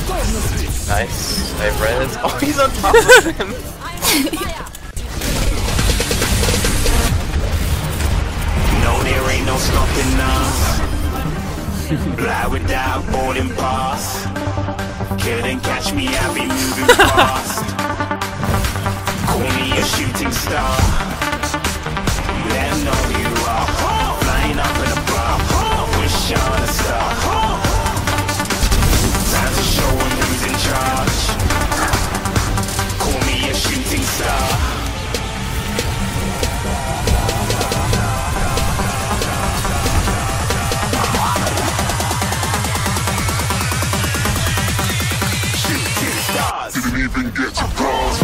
Nice. I have res. Oh, he's on top of him. No, there ain't no stopping us. Fly without boarding pass. Couldn't catch me, I'll be moving fast. Call me a shooting star. Let them know you are. Flying up in a bar. Wish on a star. Time to show them who's in charge. Call me a shooting star. Didn't even get to pause.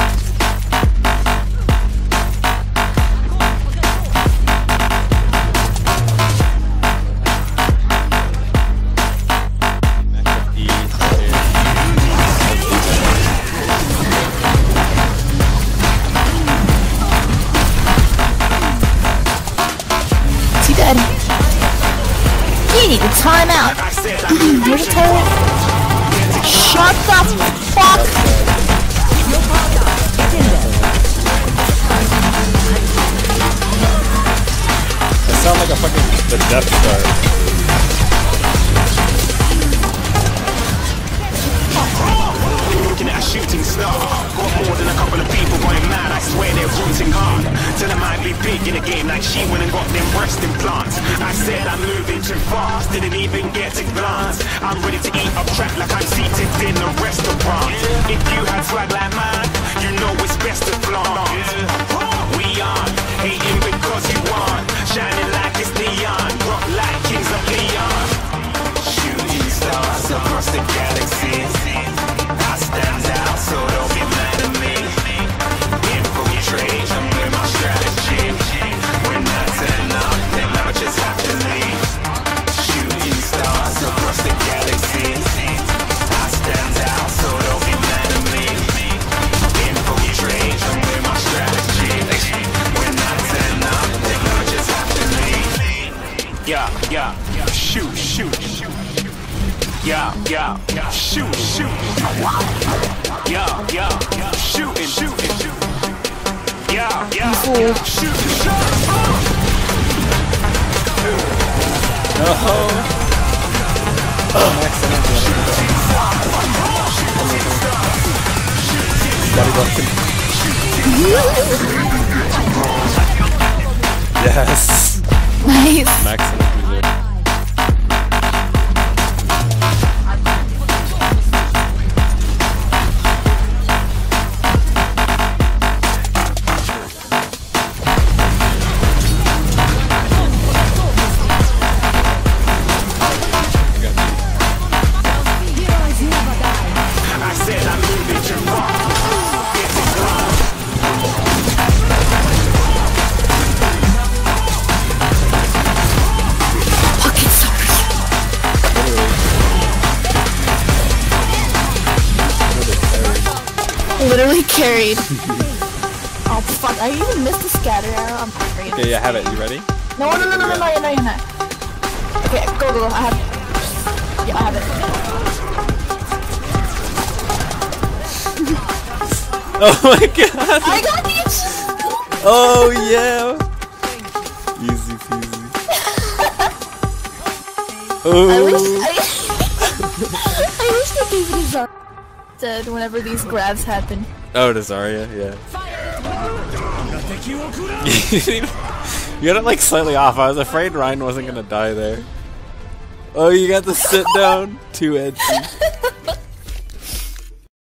Is he dead? You need to time out. Where's the turret? Shut the fuck! It sounds like a fucking the Death Star. Looking at a shooting star. Got more than a couple of people going mad. I swear they're rooting hard. Tell them I'd be big in a game like she went and got them breast implants. I said I'm moving too fast, didn't even get a glance. I'm ready to eat up track like I'm seated in a restaurant. If you had swag like mine, you know it's best to flaunt. We aren't hating because you want. Shining like it's neon, rock like kings of Leon. Shooting stars across the galaxy. I stand out, so don't be mad at me. Infiltrate, I'm with my strategy. When I turn up, then I just have to leave. Shooting stars across the galaxy. I stand out, so don't be mad at me. Infiltrate, I'm with my strategy. When I turn up, then I just have to leave. Yeah, shoot, shoot. Yeah, shoot, shoot. Yeah, shooting, shooting. Yeah, shooting, Yes. Nice. Max energy there. Literally carried. Oh fuck, I even missed the scatter arrow. I'm crazy. Okay, yeah, have it. You ready? No, you're not. Okay, go. I have it. Yeah, I have it. Oh my god! I got these! Oh yeah! Easy peasy. Oh. I wish they gave it a Zarya dead whenever these grabs happen. Oh, to Zarya, yeah. You got it like slightly off. I was afraid Ryan wasn't gonna die there. Oh, you got the sit down. Too edgy.